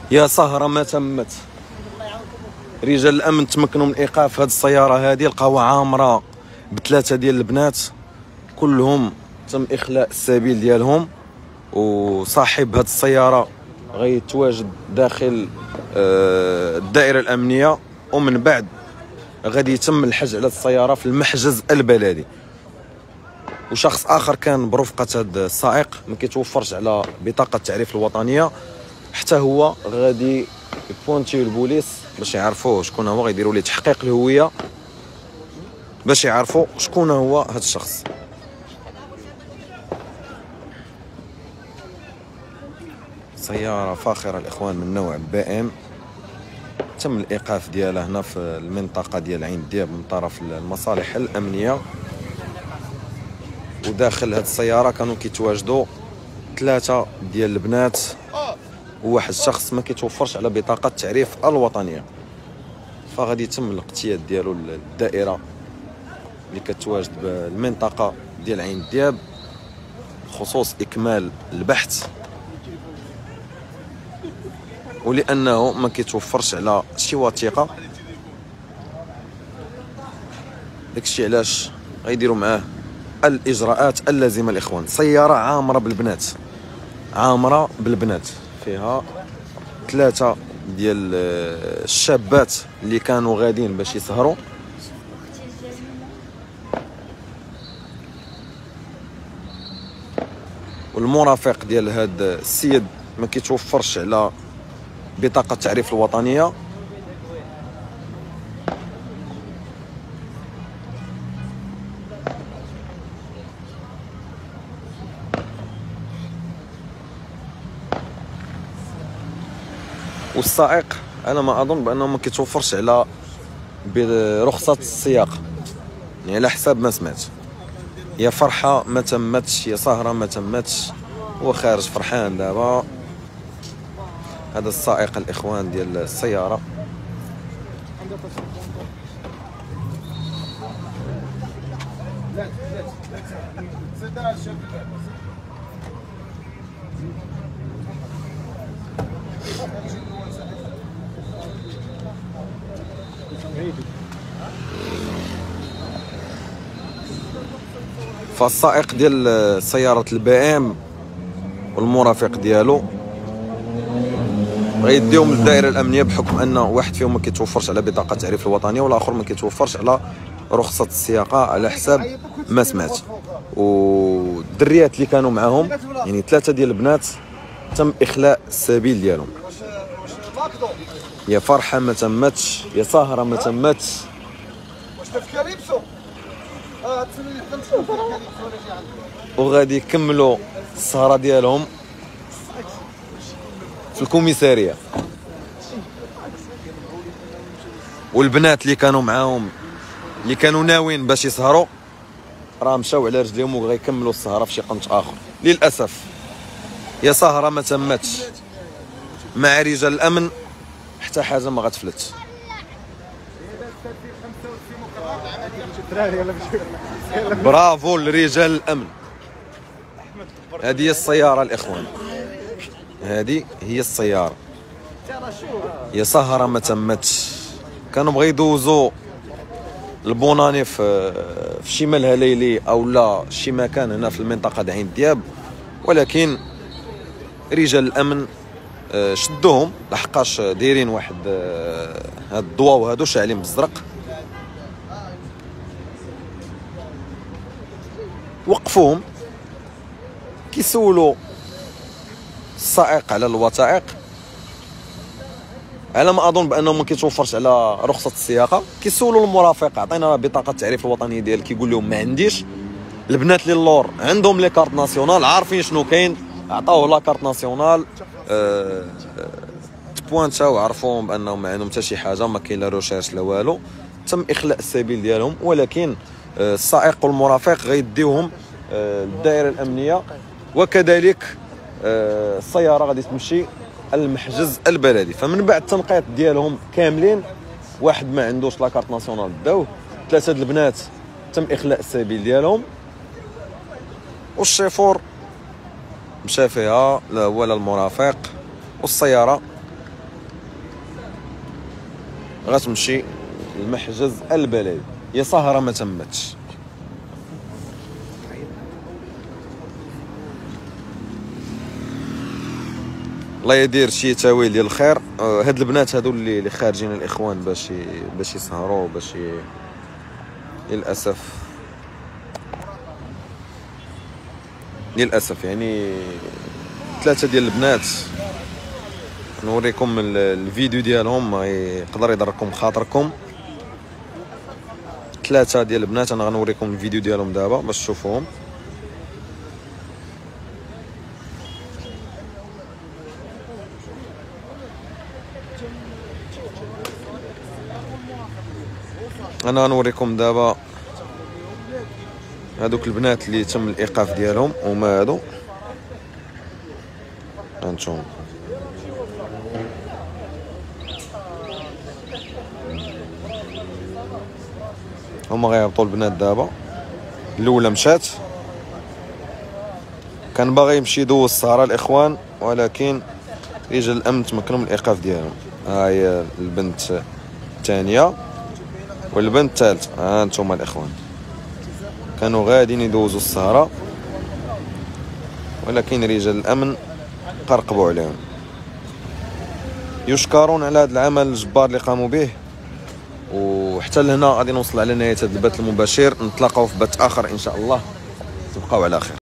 يا سهرة ما تمت. رجال الامن تمكنوا من ايقاف هذه السياره هذه، لقاوها عامره بثلاثه ديال البنات كلهم تم اخلاء السبيل ديالهم، وصاحب هذه السياره غيتواجد داخل الدائره الامنيه، ومن بعد غادي يتم الحجز على السياره في المحجز البلدي. وشخص اخر كان برفقه هذا السائق ما كيتوفرش على بطاقه التعريف الوطنيه، حتى هو غادي يبونتيو البوليس باش يعرفوه شكون هو، غيديروا ليه تحقيق الهويه باش يعرفوا شكون هو هذا الشخص. سياره فاخره الاخوان من نوع BM، تم الايقاف ديالها هنا في المنطقه ديال عين دياب من طرف المصالح الامنيه. وداخل هذه السياره كانوا كيتواجدوا ثلاثه ديال البنات وواحد الشخص ما كيتوفرش على بطاقه التعريف الوطنيه، فغادي يتم الاقتياد ديالو للدائره اللي كتواجد بالمنطقه ديال عين دياب بخصوص اكمال البحث، ولانه ما كيتوفرش على شي وثيقه داكشي علاش غيديروا معاه الاجراءات اللازمه. الاخوان سياره عامره بالبنات، عامره بالبنات، فيها ثلاثه ديال الشابات اللي كانوا غاديين باش يسهروا، والمرافق ديال هذا السيد ما كيتوفرش على بطاقه التعريف الوطنيه. والسائق انا ما اظن بانه ما كيتوفرش على برخصه السياقه، يعني على حساب ما سمعت. يا فرحه ما تمتش، يا سهره ما تمتش، هو خارج فرحان دابا. هذا السائق الاخوان ديال السياره فالسائق ديال سياره BM والمرافق ديالو غيديهم للدائره الامنيه، بحكم ان واحد فيهم ما كيتوفرش على بطاقه التعريف الوطنيه والاخر ما كيتوفرش على رخصه السياقه على حساب ما سمعت. والدريات اللي كانوا معاهم يعني ثلاثه ديال البنات تم اخلاء السبيل ديالهم. يا فرحه ما تمتش، يا سهره ما تمتش. وغادي يكملوا السهره ديالهم في الكوميساريه. والبنات اللي كانوا معاهم اللي كانوا ناويين باش يسهروا راه مشاو على رجليهم وغيكملوا السهره في شي قنت اخر. للاسف يا سهره ما تمتش، مع رجال الامن حتى حاجه ما غتفلت. برافو لرجال الامن. هذه هي السياره الاخوان، هذه هي السياره. يا سهره ما تمتش. كانوا بغا يدوزوا البوناني في شمال هليلي او لا شي مكان هنا في المنطقه د عين دياب، ولكن رجال الامن شدوهم لحقاش دايرين واحد هاد الضواو هادو شاعلين بالزرق. وقفوهم كيسولوا السائق على الوثائق، على ما اظن بانه ما كيتوفرش على رخصه السياقه. كيسولوا المرافق عطينا بطاقه التعريف الوطنيه ديالك، كيقول لهم ما عنديش. البنات اللي اللور عندهم لي كارت ناسيونال، عارفين شنو كاين، عطاوه لا كارت ناسيونال، تبوانتاو عرفوهم بانهم ما عندهم حتى شي حاجه، ما كاين لا روشيرش لا والو. تم اخلاء السبيل ديالهم، ولكن السائق والمرافق غيديوهم الدائره الامنيه، وكذلك السياره غادي تمشي المحجز البلدي. فمن بعد التنقيط ديالهم كاملين، واحد ما عندوش لاكارت ناسيونال داوه، ثلاثه د البنات تم اخلاء السبيل ديالهم، والشيفور مشى فيها لا هو لا المرافق، والسياره غتمشي المحجز البلدي. يا سهرة ما تمتش. الله يدير شي تاويل ديال الخير. هاد البنات هادو اللي خارجين الاخوان باش يسهروا للاسف يعني 3 ديال البنات نوريكم الفيديو ديالهم يقدر يضركم خاطركم. 3 ديال البنات انا غنوريكم الفيديو ديالهم دابا باش تشوفوهم. انا غنوريكم دابا هادوك البنات اللي تم الايقاف ديالهم. هما هادو هانتوما، هما غيهبطوا البنات دابا. الاولى مشات، كان باغي يمشي يدوز السهره الاخوان ولكن رجال الامن تمكنوا من الايقاف ديالهم. ها هي البنت الثانيه والبنت الثالثه. ها انتم الاخوان كانوا غاديين يدوزوا السهره ولكن رجال الامن قرقبوا عليهم. يشكرون على هذا العمل الجبار اللي قاموا به. وحتى لهنا غادي نوصل على نهايه هذا البث المباشر. نتلاقاو في بث اخر ان شاء الله. تبقاو على خير.